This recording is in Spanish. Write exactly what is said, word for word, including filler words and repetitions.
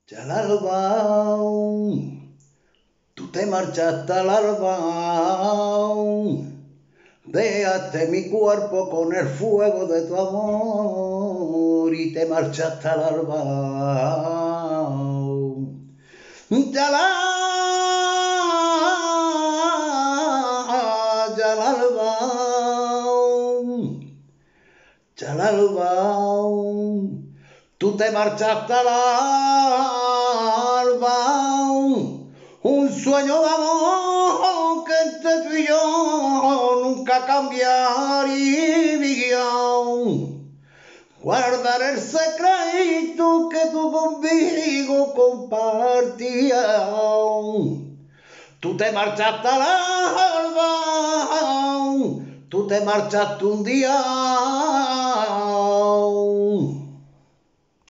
Ya al alba, tú te marchaste al alba, dejaste mi cuerpo con el fuego de tu amor y te marchaste al alba. Ya al ya al alba, ya al alba. Tú te marchaste al alba, un sueño de amor que entre tú y yo nunca cambiaría. Guardar el secreto que tú conmigo compartías. Tú te marchaste al alba, tú te marchaste un día